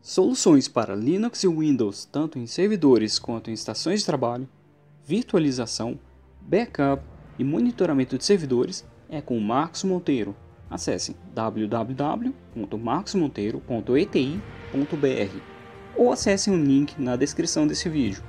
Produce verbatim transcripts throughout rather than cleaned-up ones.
Soluções para Linux e Windows, tanto em servidores quanto em estações de trabalho, virtualização, backup e monitoramento de servidores é com o Marcos Monteiro. Acesse w w w ponto marcos monteiro ponto e t i ponto b r ou acesse o link na descrição desse vídeo.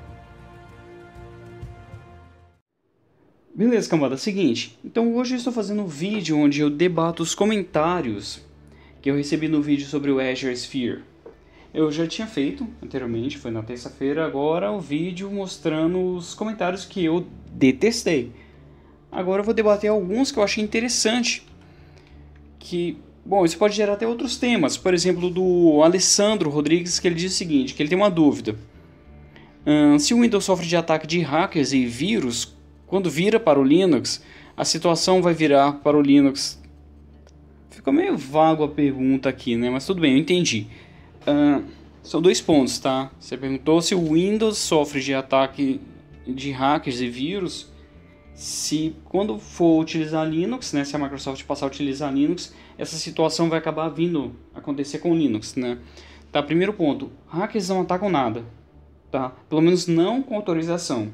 Beleza, cambada, seguinte, então hoje eu estou fazendo um vídeo onde eu debato os comentários que eu recebi no vídeo sobre o Azure Sphere. Eu já tinha feito anteriormente, foi na terça-feira, agora o vídeo mostrando os comentários que eu detestei. Agora eu vou debater alguns que eu achei interessante, que, bom, isso pode gerar até outros temas, por exemplo, do Alessandro Rodrigues, que ele diz o seguinte, que ele tem uma dúvida. Hum, se o Windows sofre de ataque de hackers e vírus, quando vira para o Linux, a situação vai virar para o Linux. Ficou meio vago a pergunta aqui, né? Mas tudo bem, eu entendi. Uh, são dois pontos, tá? Você perguntou se o Windows sofre de ataque de hackers e vírus, se quando for utilizar Linux, né, se a Microsoft passar a utilizar Linux, essa situação vai acabar vindo acontecer com o Linux, né? Tá, primeiro ponto, hackers não atacam nada, tá? Pelo menos não com autorização.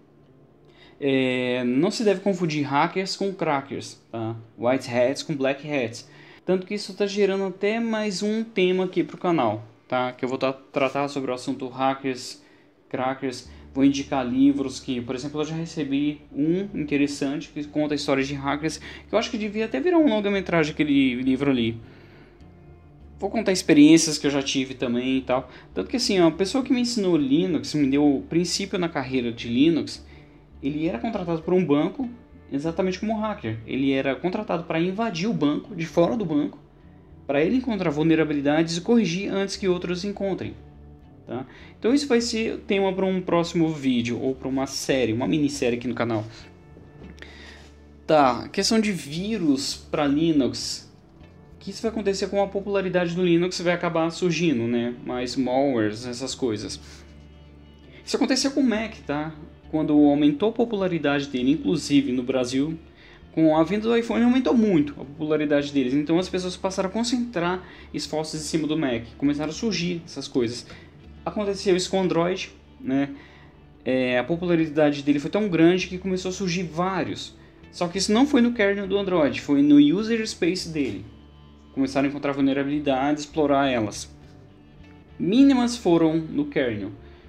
É, não se deve confundir hackers com crackers, tá? White hats com black hats. Tanto que isso está gerando até mais um tema aqui para o canal, tá? Que eu vou tá, tratar sobre o assunto hackers, crackers. Vou indicar livros que, por exemplo, eu já recebi um interessante que conta a história de hackers, que eu acho que devia até virar um longa-metragem aquele livro ali. Vou contar experiências que eu já tive também e tal. Tanto que assim, ó, a pessoa que me ensinou Linux, me deu o princípio na carreira de Linux, ele era contratado por um banco, exatamente como hacker. Ele era contratado para invadir o banco, de fora do banco, para ele encontrar vulnerabilidades e corrigir antes que outros encontrem. Tá? Então isso vai ser tema para um próximo vídeo, ou para uma série, uma minissérie aqui no canal. Tá, questão de vírus para Linux. O que isso vai acontecer com a popularidade do Linux? Vai acabar surgindo, né? Mais malwares, essas coisas. Isso aconteceu com o Mac, tá? Quando aumentou a popularidade dele, inclusive no Brasil, com a vinda do iPhone aumentou muito a popularidade deles. Então as pessoas passaram a concentrar esforços em cima do Mac, começaram a surgir essas coisas. Aconteceu isso com o Android, né? É, a popularidade dele foi tão grande que começou a surgir vários. Só que isso não foi no kernel do Android, foi no user space dele. Começaram a encontrar vulnerabilidades, explorar elas. Mínimas foram no kernel.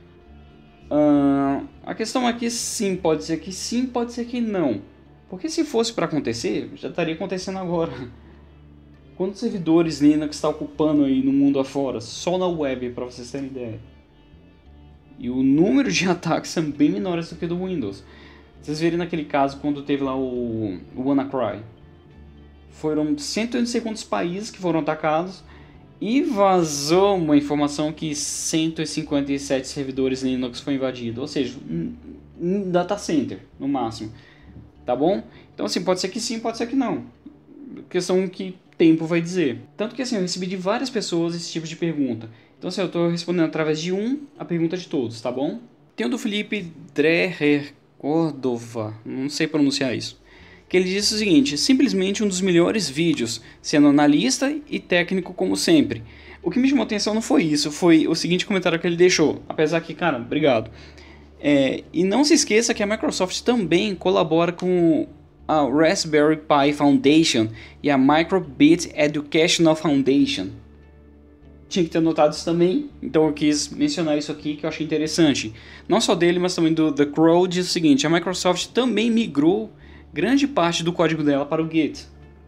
Uh, a questão aqui sim, pode ser que sim, pode ser que não. Porque se fosse para acontecer, já estaria acontecendo agora. Quantos servidores Linux está ocupando aí no mundo afora? Só na web, para vocês terem ideia. E o número de ataques são bem menores do que do Windows. Vocês viram naquele caso quando teve lá o, o WannaCry. Foram cento e não sei quantos países que foram atacados. E vazou uma informação que cento e cinquenta e sete servidores Linux foi invadido, ou seja, um, um data center no máximo, tá bom? Então assim, pode ser que sim, pode ser que não, questão que tempo vai dizer. Tanto que assim, eu recebi de várias pessoas esse tipo de pergunta, então assim, eu estou respondendo através de um a pergunta de todos, tá bom? Tem o do Felipe Dreher Cordova, não sei pronunciar isso. Que ele disse o seguinte, simplesmente um dos melhores vídeos, sendo analista e técnico como sempre. O que me chamou a atenção não foi isso, foi o seguinte comentário que ele deixou, apesar que, cara, obrigado. É, e não se esqueça que a Microsoft também colabora com a Raspberry Pi Foundation e a Microbit Educational Foundation. Tinha que ter notado isso também, então eu quis mencionar isso aqui que eu achei interessante. Não só dele, mas também do The Crow, diz o seguinte, a Microsoft também migrou grande parte do código dela para o Git.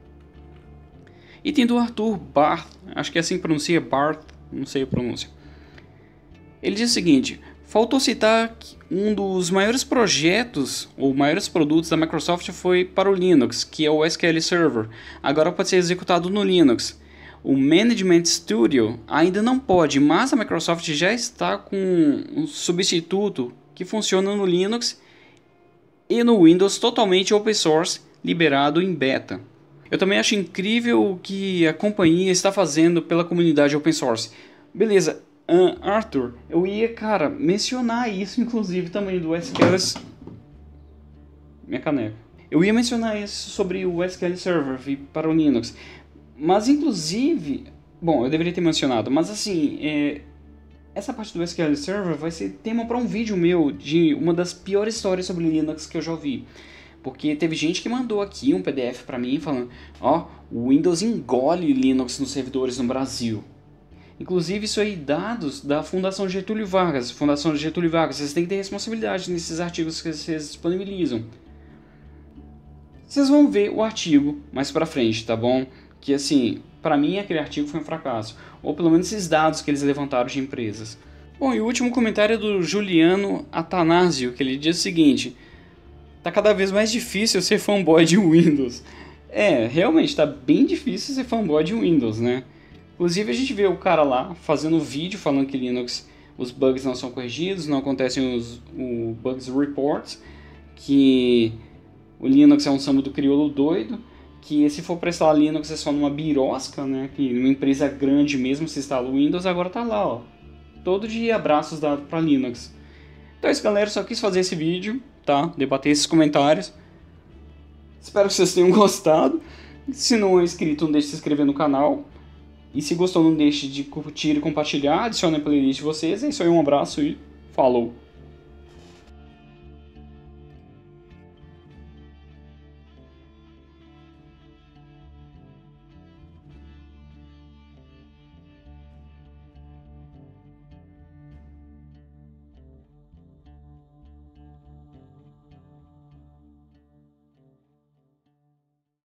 E tem do Arthur Barth, acho que é assim que pronuncia, Barth, não sei a pronúncia. Ele diz o seguinte, faltou citar que um dos maiores projetos, ou maiores produtos da Microsoft foi para o Linux, que é o S Q L Server. Agora pode ser executado no Linux. O Management Studio ainda não pode, mas a Microsoft já está com um substituto que funciona no Linux e no Windows totalmente open source, liberado em beta. Eu também acho incrível o que a companhia está fazendo pela comunidade open source. Beleza, uh, Arthur, eu ia, cara, mencionar isso inclusive também do S Q L... Minha caneca. Eu ia mencionar isso sobre o S Q L Server para o Linux. Mas inclusive... Bom, eu deveria ter mencionado, mas assim... É, essa parte do S Q L Server vai ser tema para um vídeo meu de uma das piores histórias sobre Linux que eu já ouvi. Porque teve gente que mandou aqui um P D F para mim falando, ó, o Windows engole Linux nos servidores no Brasil. Inclusive isso aí dados da Fundação Getúlio Vargas. Fundação Getúlio Vargas, vocês têm que ter responsabilidade nesses artigos que vocês disponibilizam. Vocês vão ver o artigo mais pra frente, tá bom? Que assim, pra mim aquele artigo foi um fracasso. Ou pelo menos esses dados que eles levantaram de empresas. Bom, e o último comentário é do Juliano Atanásio, que ele diz o seguinte: tá cada vez mais difícil ser fanboy de Windows. É, realmente, tá bem difícil ser fanboy de Windows, né? Inclusive a gente vê o cara lá fazendo vídeo falando que Linux, os bugs não são corrigidos, não acontecem os o bugs reports, que o Linux é um samba do crioulo doido, que se for para instalar Linux é só numa birosca, né? Que numa empresa grande mesmo se instala o Windows, agora tá lá, ó. Todo dia abraços dados para Linux. Então é isso, galera, só quis fazer esse vídeo, tá? Debater esses comentários. Espero que vocês tenham gostado. Se não é inscrito, não deixe de se inscrever no canal. E se gostou, não deixe de curtir e compartilhar. Adicione a playlist de vocês. É isso aí, um abraço e falou!